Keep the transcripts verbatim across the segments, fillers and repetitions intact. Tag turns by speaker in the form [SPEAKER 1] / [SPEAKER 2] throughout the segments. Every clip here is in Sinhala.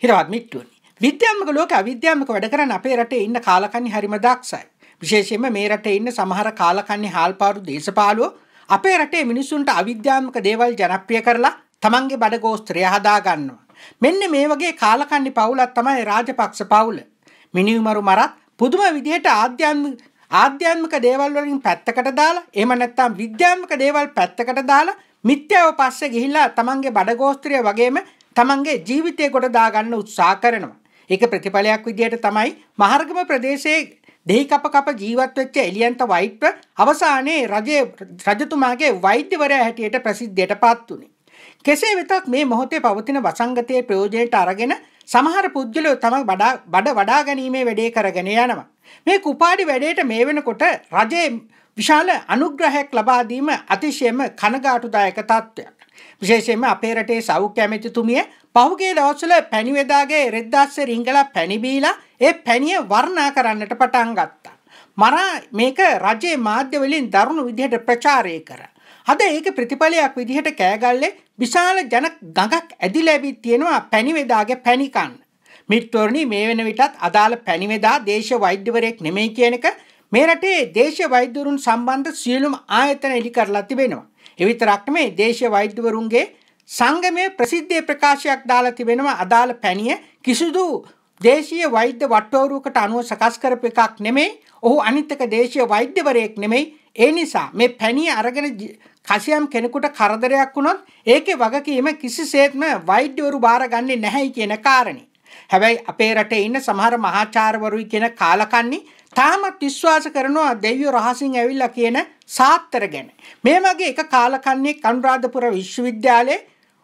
[SPEAKER 1] හිරවත් මිත්තුනි. විද්‍යාත්මක ලෝක අවිද්‍යාත්මක වැඩ කරන අපේ රටේ ඉන්න කාලකන්ණි හරිම දක්ෂයි. විශේෂයෙන්ම මේ රටේ ඉන්න සමහර කාලකන්ණි හාල්පාරු දේශපාලුවෝ අපේ රටේ මිනිසුන්ට අවිද්‍යාත්මක දේවල් ජනප්‍රිය කරලා තමන්ගේ බඩගෝස්ත්‍රය හදා ගන්නවා. මෙන්න මේ වගේ කාලකන්ණි පවුලක් තමයි රාජපක්ෂ පවුල. මිනිමරු මරත් පුදුම විදිහට ආධ්‍යාත්මික ආධ්‍යාත්මික දේවල් වලින් පැත්තකට දාලා එහෙම නැත්නම් විද්‍යාත්මක දේවල් පැත්තකට දාලා මිත්‍යාව පස්සේ ගිහිල්ලා තමන්ගේ බඩගෝස්ත්‍රය වගේම තමන්ගේ ජීවිතය කොට දා ගන්න උත්සාහ කරනවා. ඒක ප්‍රතිඵලයක් විදිහට තමයි මහර්ගම ප්‍රදේශයේ දෙහි කප කප ජීවත් වෙච්ච එලියන්ත වයිට්ව අවසානයේ රජයේ රජතුමාගේ වෛද්‍යවරයා හැටියට ප්‍රසිද්ධියටපත් වුණේ. කෙසේ වෙතත් මේ මොහොතේ පවතින වසංගතයේ ප්‍රයෝජනයට අරගෙන සමහර පුද්ගලයෝ තමයි බඩ වඩා ගැනීමේ වැඩේ කරගෙන යනවා. මේ කුපාඩි වැඩේට මේ වෙනකොට රජයේ විශාල අනුග්‍රහයක් ලබා දීම අතිශයම කනගාටුදායක තත්ත්වයක්. විශේෂයෙන්ම අපේ රටේ සෞඛ්‍ය ඇමතිතුමිය පහුගිය දවස්වල පැණි වෙදාගේ රෙද්දාස්සේ රිංගලා පැණි බීලා ඒ පැණිය වර්ණනා කරන්නට පටන් ගත්තා. මරා මේක රජයේ මාධ්‍ය වලින් දරුණු විදිහට ප්‍රචාරය කරා. අද ඒක ප්‍රතිඵලයක් විදිහට කෑගල්ලේ විශාල ජන ගඟක් ඇදිලා ඇවිත් තියෙනවා පැණි වෙදාගේ පැණි කන්න. මිත්‍රෝනි මේ වෙන විටත් අදාළ පැණි වෙදා දේශීය වෛද්‍යවරයෙක් නෙමෙයි කියන එක මේ රටේ දේශීය වෛද්‍යවරුන් සම්බන්ධ සියලුම ආයතන එලි කරලා තිබෙනවා. ඒ විතරක් නෙමෙයි දේශීය වෛද්‍යවරුන්ගේ සංගමයේ ප්‍රසිද්ධියේ ප්‍රකාශයක් දාලා තිබෙනවා අදාළ පැණිය කිසිදු දේශීය වෛද්‍ය වට්ටෝරුවකට අනුව සකස් කරපු එකක් නෙමෙයි. ඔහු අනිත් එක දේශීය වෛද්‍යවරයෙක් නෙමෙයි. ඒ නිසා මේ පැණිය අරගෙන කසියම් කෙනෙකුට කරදරයක් වුණොත් ඒකේ වගකීම කිසිසේත්ම වෛද්‍යවරු බාරගන්නේ නැහැයි කියන කාරණේ. හැබැයි අපේ රටේ ඉන්න සමහර මහාචාර්යවරුයි කියන කාලකන්ණි තාමත් විශ්වාස කරනවා දෙවියෝ රහසින් ඇවිල්ලා කියන සාත්‍තර ගැන. මේ වගේ එක කාලකන්ණියෙක් අනුරාධපුර විශ්වවිද්‍යාලයේ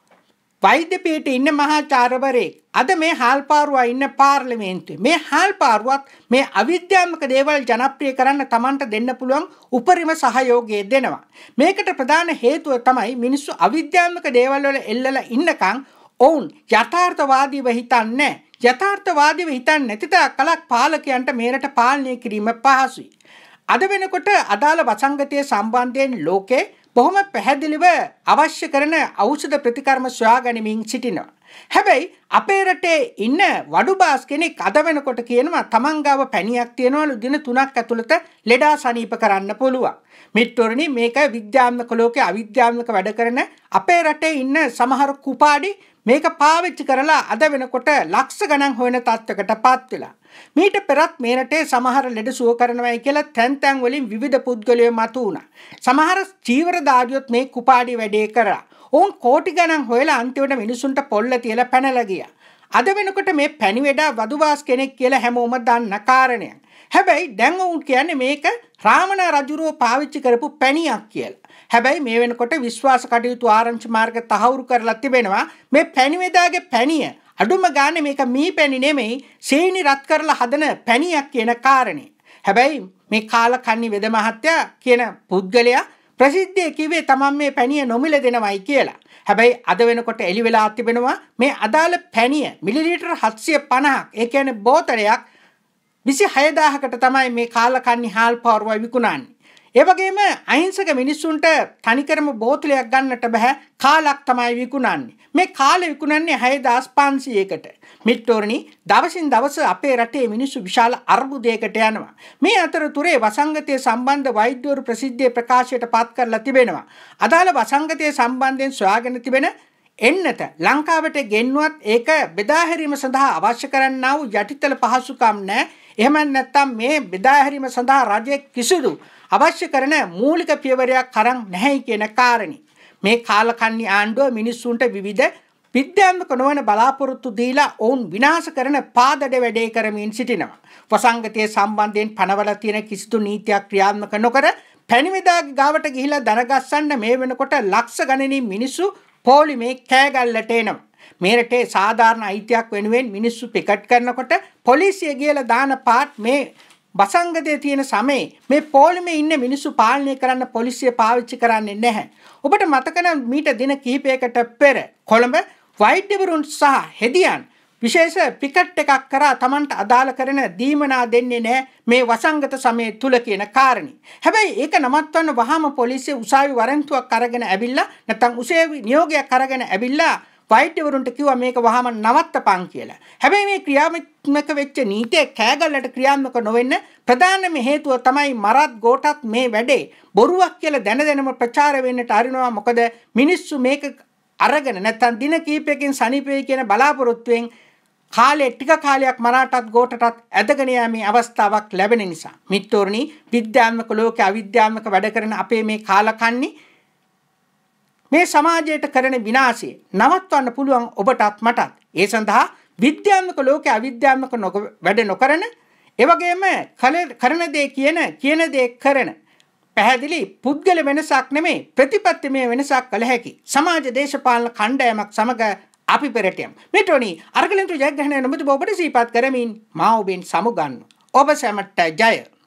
[SPEAKER 1] වෛද්‍ය පීඨයේ ඉන්න මහාචාර්යවරයෙක් අද මේ හාල්පාරුවා ඉන්න පාර්ලිමේන්තුවේ මේ හාල්පාරුවත් මේ අවිද්‍යාත්මක දේවල් ජනප්‍රිය කරන්න Tamanට දෙන්න පුළුවන් උපරිම සහයෝගය දෙනවා. මේකට ප්‍රධාන හේතුව තමයි මිනිස්සු අවිද්‍යාත්මක දේවල් වල එල්ලලා ඉන්නකම් ඔවුන් යථාර්ථවාදීව හිතන්නේ යථාර්ථවාදීව හිතන්නේ නැති තරම් කලක් පාලකයන්ට මේ රට පාලනය කිරීම පහසුයි. අද වෙනකොට අදාළ වසංගතයේ සම්බන්ධයෙන් ලෝකේ බොහොම පැහැදිලිව අවශ්‍ය කරන ඖෂධ ප්‍රතිකර්ම සොයා ගනිමින් සිටිනවා. හැබැයි අපේ රටේ ඉන්න වඩුබාස් කෙනෙක් අද වෙනකොට කියනවා තමන් ගාව පැණියක් තියනවලු දින තුනක් ඇතුළත ලෙඩා සනීප කරන්න පුළුවන්. මිත්‍රෝනි මේක විද්‍යාත්මක ලෝකයේ අවිද්‍යාත්මක වැඩ කරන අපේ රටේ ඉන්න සමහර කුපාඩි මේක පාවිච්චි කරලා අද වෙනකොට ලක්ෂ ගණන් හොයන තත්ත්වයකටපත් වෙලා. මීට පෙරත් මේ රටේ සමහර ලෙඩ සුව කරනවායි කියලා තැන් තැන් වලින් විවිධ පුද්ගලයෝ මතු වුණා. සමහර චීවරදාරියොත් මේ කුපාඩි වැඩේ කරා. ඔවුන් කෝටි ගණන් හොයලා අන්තිමට මිනිසුන්ට පොල්ල තියලා පැනලා ගියා. අද වෙනකොට මේ පැණි වෙඩා වදුවාස් කෙනෙක් කියලා හැමෝම දන්න කාරණයක්. හැබැයි දැන් ඔවුන් කියන්නේ මේක රාමණ රජුරෝ පාවිච්චි කරපු පැණියක් කියලා. හැබැයි මේ වෙනකොට විශ්වාස කටයුතු ආරංචි මාර්ග තහවුරු කරලා තිබෙනවා මේ පැණි වෙදාගේ පැණිය අඩුම ගානේ මේක මී පැණි නෙමෙයි සීනි රත් කරලා හදන පැණියක් කියන කාරණේ. හැබැයි මේ කාලකන්ණි වෙද මහත්තයා කියන පුද්ගලයා ප්‍රසිද්ධිය කිව්වේ තමන් මේ පැණිය නොමිල දෙනවයි කියලා. හැබැයි අද වෙනකොට එළි වෙලා තිබෙනවා මේ අදාළ පැණිය මිලිලීටර් හත්සිය පනහක් ඒ කියන්නේ බෝතලයක් විසිහය දාහකට තමයි මේ කාලකන්ණි හාල් පාරුවා විකුණන්නේ. ඒ වගේම අහිංසක මිනිස්සුන්ට තනිකරම බෝතලයක් ගන්නට බෑ කාලක් තමයි විකුණන්නේ. මේ කාලේ විකුණන්නේ හයදාස් පන්සීයකට. මිත්‍රෝනි දවසින් දවස අපේ රටේ මිනිස්සු විශාල අර්බුදයකට යනවා. මේ අතරතුරේ වසංගතයේ සම්බන්ධ වෛද්‍යවරු ප්‍රසිද්ධියේ ප්‍රකාශයට පත් කරලා තිබෙනවා. අදාළ වසංගතයේ සම්බන්ධයෙන් සොයාගෙන තිබෙන එන්නත ලංකාවට ගෙන්නුවත් ඒක බෙදා හැරීම සඳහා අවශ්‍ය කරන්නා වූ යටිතල පහසුකම් නැහැ. එහෙම නැත්නම් මේ බෙදා හැරීම සඳහා රජයේ කිසිදු අවශ්‍ය කරන මූලික පියවරයක් අරන් නැහැයි කියන කාරණේ. මේ කාලකන්ණි ආණ්ඩුව මිනිස්සුන්ට විවිධ විද්‍යාත්මක නොවන බලාපොරොත්තු දීලා ඔවුන් විනාශ කරන පාදඩ වැඩේ කරමින් සිටිනවා. වසංගතයේ සම්බන්ධයෙන් පනවලා තියෙන කිසිදු නීතියක් ක්‍රියාත්මක නොකර පැණිවිදාගේ ගාවට ගිහිලා දරගස්සන්න මේ වෙනකොට ලක්ෂ ගණනින් මිනිස්සු පොලිමේ කෑගල්ලට එනවා. මේ රටේ සාධාරණ අයිතියක් වෙනුවෙන් මිනිස්සු පිකට් කරනකොට පොලිසිය ගිහලා දාන පාට් මේ වසංගතයේ තියෙන සමේ මේ පොලිමේ ඉන්න මිනිස්සු පාලනය කරන්න පොලිසිය පාවිච්චි කරන්නේ නැහැ. ඔබට මතක නම් මීට දින කිහිපයකට පෙර කොළඹ වෛද්‍යවරුන් සහ හෙදියන් විශේෂ පිකට් එකක් කරා Tamanට අදාළ කරන දීමනා දෙන්නේ නැහැ මේ වසංගත සමයේ තුල කියන කාරණේ. හැබැයි ඒක නවත්වන්න වහාම පොලිසිය උසාවි වරන්තුවක් අරගෙන ඇවිල්ලා නැත්නම් උසාවි නියෝගයක් අරගෙන ඇවිල්ලා වෛද්‍යවරුන්ට කිව්වා මේක වහම නවත්තපන් කියලා. හැබැයි මේ ක්‍රියාත්මක වෙච්ච නීතිය කෑගල්ලට ක්‍රියාත්මක නොවෙන්න ප්‍රධානම හේතුව තමයි මරත් ගෝටත් මේ වැඩේ බොරුවක් කියලා දැන දැනම ප්‍රචාර වෙන්නට අරිනවා. මොකද මිනිස්සු මේක අරගෙන නැත්තම් දින කීපයකින් සනීපෙයි කියන බලාපොරොත්තුවෙන් කාලේ ටික කාලයක් මරාටත් ගෝටටත් ඇදගෙන යෑමේ අවස්ථාවක් ලැබෙන නිසා. මිත්‍රෝනි, විද්‍යාත්මක ලෝකයේ අවිද්‍යාත්මක වැඩ කරන අපේ මේ කාලකන්ණි මේ සමාජයට කරන විනාශය නවත්වන්න පුළුවන් ඔබටත් මටත්. ඒ සඳහා විද්‍යාත්මක ලෝකයේ අවිද්‍යාත්මක වැඩ නොකරන, ඒ වගේම කරන දේ කියන කියන දේ කරන පැහැදිලි පුද්ගල වෙනසක් නෙමෙයි ප්‍රතිපත්තිමය වෙනසක් කළ හැකි සමාජ දේශපාලන කණ්ඩායමක් සමග අපි පෙරට යමු. මෙතොනි අරගලන්තු ජයග්‍රහණය නොමැති ඔබට සිහිපත් කරමින් මා ඔබෙන් සමුගන්නවා. ඔබ සැමට ජය.